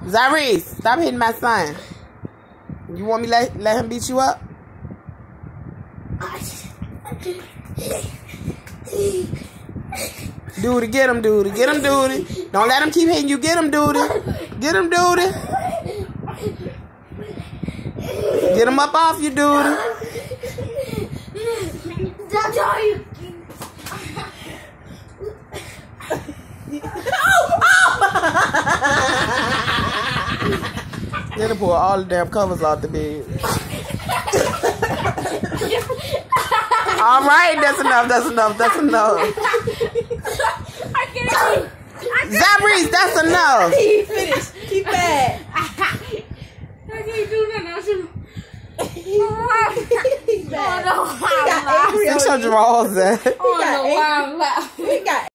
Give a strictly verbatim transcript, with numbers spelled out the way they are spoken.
Zyrese, stop hitting my son. You want me to let, let him beat you up? Duty, get him, Duty. Get him, Duty. Don't let him keep hitting you. Get him, Duty. Get him, Duty. Get him up off you, Duty. Let him pull all the damn covers off the bed. All right, that's enough. That's enough. That's enough. I can't. Zyrese, that's enough. He finished. Keep that. I can't do nothing. He's bad. Oh, no. He got angry. Get your drawers at. Oh, no. Wow. He got